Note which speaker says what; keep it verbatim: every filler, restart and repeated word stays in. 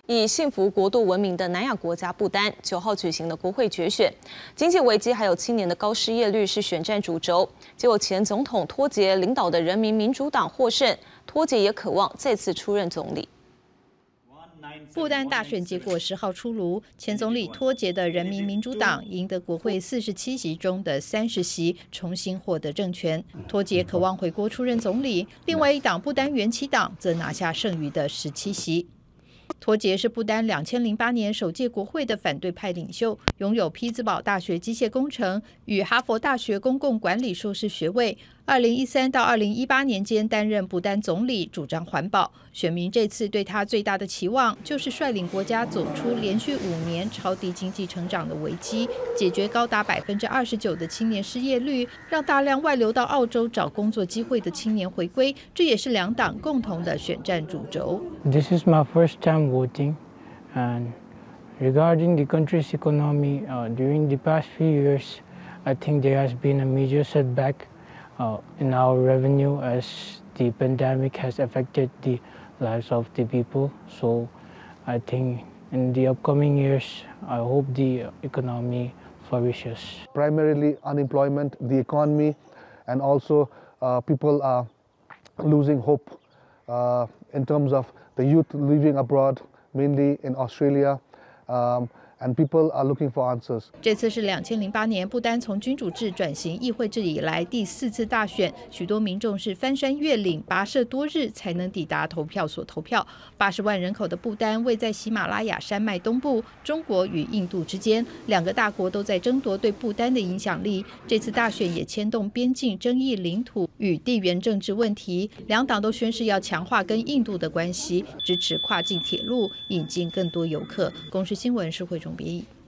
Speaker 1: 以幸福国度闻名的南亚国家不丹，九号举行了国会决选，经济危机还有青年的高失业率是选战主轴。结果前总统托杰领导的人民民主党获胜，托杰也渴望再次出任总理。
Speaker 2: 不丹大选结果十号出炉，前总理托杰的人民民主党赢得国会四十七席中的三十席，重新获得政权。托杰渴望回国出任总理，另外一党不丹元起党则拿下剩余的十七席。 托杰是不丹两千零八年首届国会的反对派领袖，拥有匹兹堡大学机械工程与哈佛大学公共管理硕士学位。二零一三到二零一八年间担任不丹总理，主张环保。选民这次对他最大的期望就是率领国家走出连续五年超低经济成长的危机，解决高达百分之二十九的青年失业率，让大量外流到澳洲找工作机会的青年回归。这也是两党共同的选战主轴。
Speaker 3: This is my first time voting, and regarding the country's economy, uh, during the past few years, I think there has been a major setback uh, in our revenue as the pandemic has affected the lives of the people. So I think in the upcoming years, I hope the economy flourishes.
Speaker 4: Primarily unemployment, the economy, and also uh, people are losing hope uh, in terms of the youth living abroad, mainly in Australia, um, and people are looking for answers.
Speaker 2: 这次是两千零八年不丹从君主制转型议会制以来第四次大选，许多民众是翻山越岭、跋涉多日才能抵达投票所投票。八十万人口的不丹位在喜马拉雅山脉东部，中国与印度之间，两个大国都在争夺对不丹的影响力。这次大选也牵动边境争议、领土与地缘政治问题，两党都宣示要强化跟印度的关系，支持跨境铁路，引进更多游客。公视新闻是惠中别译。